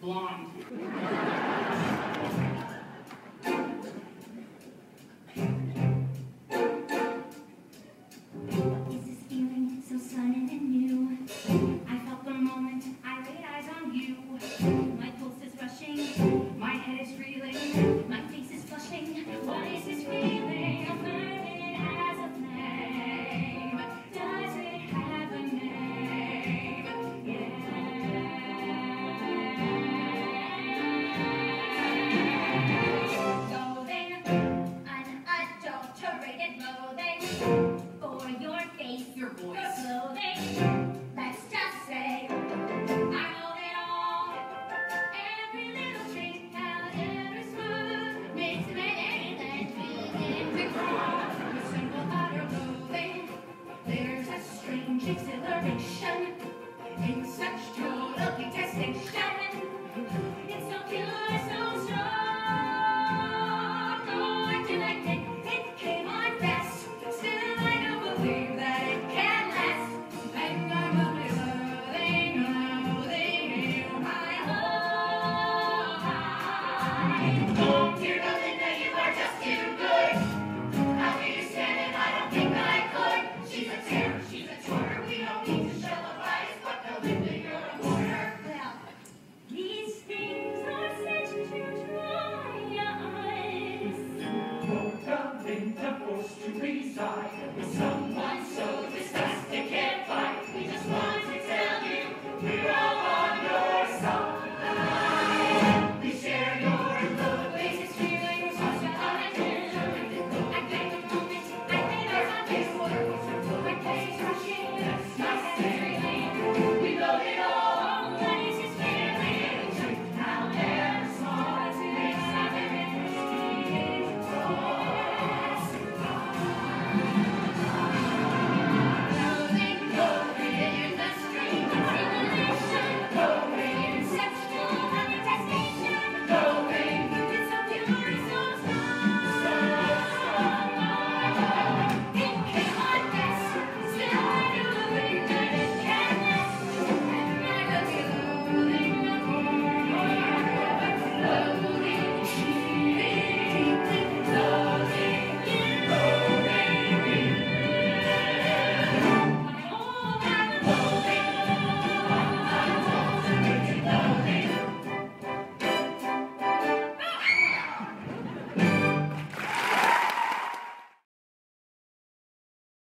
blonde. What is this feeling so sudden and new? I felt the moment I laid eyes on you. My pulse is rushing, my head is reeling, my face is flushing. What is this feeling? I'm burning as a flame. Does it have a name? Loathing, unadulterated loathing for your face, Your voice. your clothing. Let's just say I know it all. Every little trick, how every smooth makes me and begin to crawl. The simple utter loathing. There's a strange exhilaration in such total detestation. It's so pure, so strong. Oh, I do like it. It came on fast. Still, I don't believe that it can last. And I'm only loathing, loathing you, my heart. Oh, dear Belinda, you are just too good. How do you stand it? I don't think I could. She's a terror, she's a torture. We don't need to show a bias, but Belinda, you're a warrior. Well, these things are said to dry your eyes. Oh, Belinda, forced to reside with someone so disgusting can't fight. We just want to tell you we're